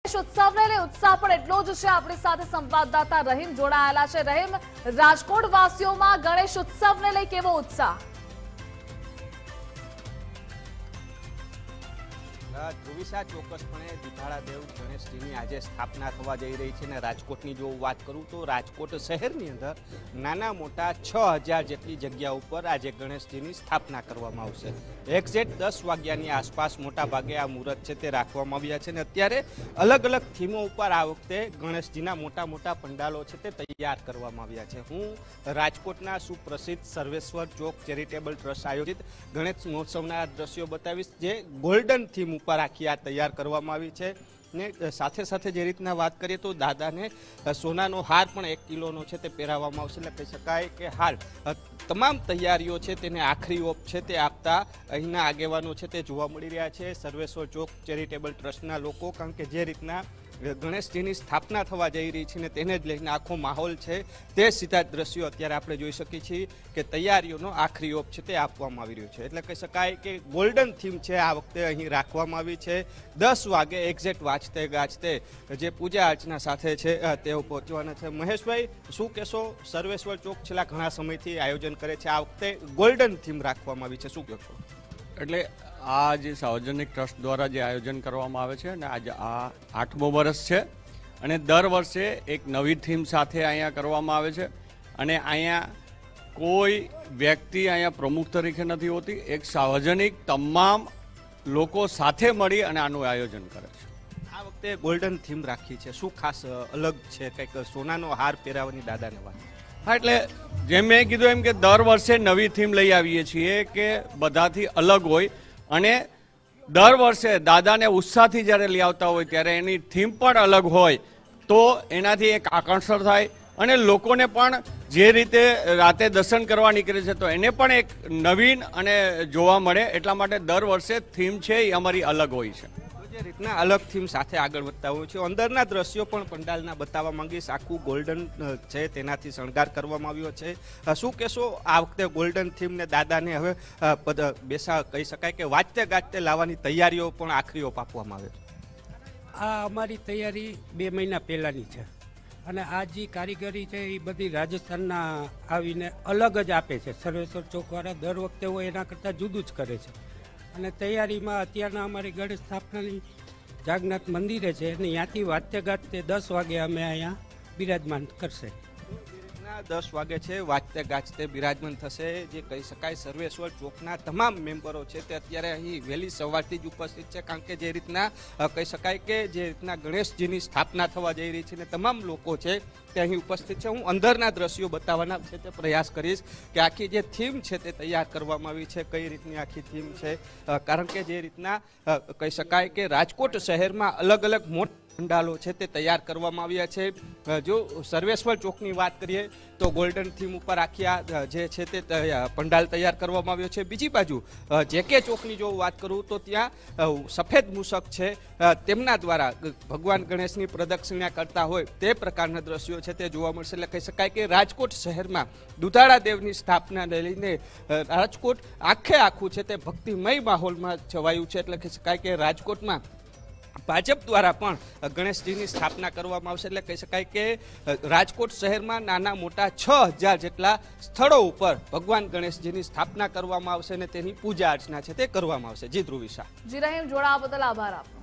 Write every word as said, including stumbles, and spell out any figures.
ઉત્સવને લઈ ઉત્સાહ પણ એટલો જ છે। આપણી સાથે સંવાદદાતા રહીમ જોડાયેલા છે। રહીમ, રાજકોટ વાસીઓમાં ગણેશ ઉત્સવને લઈ કેવો ઉત્સાહ? ધ્રુવિશા, ચોક્કસપણે દુધાળા દેવ ગણેશજીની આજે સ્થાપના થવા જઈ રહી છે। અને રાજકોટની જો વાત કરું તો રાજકોટ શહેરની અંદર નાના મોટા છ હજાર જેટલી જગ્યા ઉપર આજે ગણેશજીની સ્થાપના કરવામાં આવશે। એક્ઝેક્ટ દસ વાગ્યાની આસપાસ મોટા ભાગે આ મુહૂર્ત છે તે રાખવામાં આવ્યા છે। અને અત્યારે અલગ અલગ થીમો ઉપર આ વખતે ગણેશજીના મોટા મોટા પંડાલો છે તે તૈયાર કરવામાં આવ્યા છે। હું રાજકોટના સુપ્રસિદ્ધ સર્વેશ્વર ચોક ચેરિટેબલ ટ્રસ્ટ આયોજિત ગણેશ મહોત્સવના દ્રશ્યો બતાવીશ, જે ગોલ્ડન થીમ ઉપર આખી આ તૈયાર કરવામાં આવી છે। ને સાથે સાથે જે રીતના વાત કરીએ તો દાદાને સોનાનો હાર પણ એક કિલોનો છે તે પહેરાવવામાં આવશે। એટલે કહી શકાય કે હાલ તમામ તૈયારીઓ છે તેને આખરી ઓપ છે તે આપતા અહીંના આગેવાનો છે તે જોવા મળી રહ્યા છે, સર્વેશ્વર ચોક ચેરિટેબલ ટ્રસ્ટના લોકો। કારણ કે જે રીતના ગણેશજીની સ્થાપના થવા જઈ રહી છે ને તેને જ લઈને આખો માહોલ છે તે સીધા દ્રશ્યો અત્યારે આપણે જોઈ શકીએ છીએ કે તૈયારીઓનો આખરી ઓપ છે તે આપવામાં આવી રહ્યો છે। એટલે કહી શકાય કે ગોલ્ડન થીમ છે આ વખતે અહીં રાખવામાં આવી છે। દસ વાગે એક્ઝેક્ટ વાંચતે ગાજતે જે પૂજા અર્ચના સાથે છે તેઓ પહોંચવાના છે। મહેશભાઈ, શું કહેશો? સર્વેશ્વર ચોક છેલ્લા ઘણા સમયથી આયોજન કરે છે, આ વખતે ગોલ્ડન થીમ રાખવામાં આવી છે, શું કહેશો? એટલે આ જે સાર્વજનિક ટ્રસ્ટ દ્વારા જે આયોજન કરવામાં આવે છે અને આજે આ આઠમો વર્ષ છે અને દર વર્ષે એક નવી થીમ સાથે અહીંયા કરવામાં આવે છે। અને અહીંયા કોઈ વ્યક્તિ અહીંયા પ્રમુખ તરીકે નથી હોતી, એક સાર્વજનિક તમામ લોકો સાથે મળી અને આનું આયોજન કરે છે। આ વખતે ગોલ્ડન થીમ રાખી છે, શું ખાસ અલગ છે? કંઈક સોનાનો હાર પહેરાવવાની દાદાને વાત? હા, એટલે જેમ મેં કીધું એમ કે દર વર્ષે નવી થીમ લઈ આવીએ છીએ કે બધાથી અલગ હોય અને દર વર્ષે દાદાને ઉત્સાહથી જ્યારે લઈ આવતા હોય ત્યારે એની થીમ પણ અલગ હોય તો એનાથી એક આકર્ષણ થાય અને લોકોને પણ જે રીતે રાતે દર્શન કરવા નીકળે છે તો એને પણ એક નવીન અને જોવા મળે, એટલા માટે દર વર્ષે થીમ છે એ અમારી અલગ હોય છે। જે રીતના અલગ થીમ સાથે આગળ વધતા હોય છે, અંદરના દ્રશ્યો પણ પંડાલના બતાવવા માંગીશ। આખું ગોલ્ડન છે તેનાથી શણગાર કરવામાં આવ્યો છે, શું કહેશો આ વખતે ગોલ્ડન થીમ ને દાદાને હવે બેસા કહી શકાય કે વાજતે ગાજતે લાવવાની તૈયારીઓ પણ આખરી ઓપ આપવામાં આવે છે? આ અમારી તૈયારી બે મહિના પહેલાંની છે અને આ જે કારીગરી છે એ બધી રાજસ્થાનના આવીને અલગ જ આપે છે। સર્વેશ્વર ચોકવાળા દર વખતે હોય એના કરતાં જુદું જ કરે છે। અને તૈયારીમાં અત્યારના અમારી ગણેશ સ્થાપનાની જાગનાથ મંદિરે છે અને ત્યાંથી વાજતે ગાજતે દસ વાગે અમે અહીંયા બિરાજમાન કરશે। દસ વાગે છે વાજતે ગાજતે બિરાજમાન થશે, જે કહી શકાય સર્વેશ્વર ચોકના તમામ મેમ્બરો છે તે અત્યારે અહીં વહેલી સવારથી જ ઉપસ્થિત છે। કારણ કે જે રીતના કહી શકાય કે જે રીતના ગણેશજીની સ્થાપના થવા જઈ રહી છે ને તમામ લોકો છે તે અહીં ઉપસ્થિત છે। હું અંદરના દ્રશ્યો બતાવવાના છે તે પ્રયાસ કરીશ કે આખી જે થીમ છે તે તૈયાર કરવામાં આવી છે, કઈ રીતની આખી થીમ છે। કારણ કે જે રીતના કહી શકાય કે રાજકોટ શહેરમાં અલગ અલગ મોટા પંડાલો છે તે તૈયાર કરવામાં આવ્યા છે। જો સર્વેશ્વર ચોકની વાત કરીએ તો ગોલ્ડન થીમ ઉપર આખી આ જે છે તે પંડાલ તૈયાર કરવામાં આવ્યો છે। બીજી બાજુ જેકે ચોકની જો વાત કરું તો ત્યાં સફેદ મૂષક છે તેમના દ્વારા ભગવાન ગણેશની પ્રદક્ષિણા કરતા હોય તે પ્રકારના દ્રશ્યો છે તે જોવા મળશે। એટલે કહી શકાય કે રાજકોટ શહેરમાં દુધાળા દેવની સ્થાપનાને લઈને રાજકોટ આખે આખું છે તે ભક્તિમય માહોલમાં છવાયું છે। એટલે કહી શકાય કે રાજકોટમાં ભાજપ દ્વારા પણ ગણેશજીની સ્થાપના કરવામાં આવશે। એટલે કહી શકાય કે રાજકોટ શહેરમાં નાના મોટા છ હજાર જેટલા સ્થળો ઉપર ભગવાન ગણેશજીની સ્થાપના કરવામાં આવશે અને તેની પૂજા અર્ચના છે તે કરવામાં આવશે। જી ધ્રુવિશા। જી રહીમ, જોડાવા બદલ આભાર આપનો।